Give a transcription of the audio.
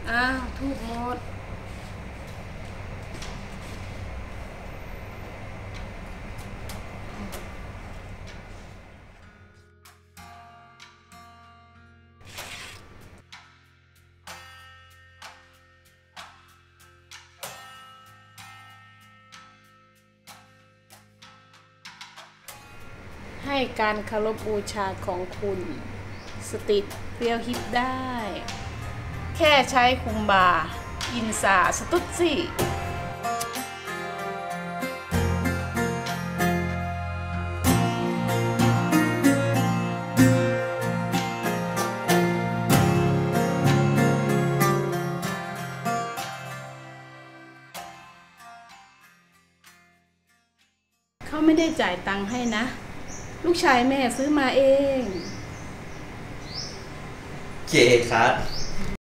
อ้าวถูกหมดให้การเคารพบูชาของคุณสติเรียวฮิตได้ แค่ใช้คุมบาอินซาสตุดซี่เขาไม่ได้จ่ายตังค์ให้นะ ลูกชายแม่ซื้อมาเองเคครับ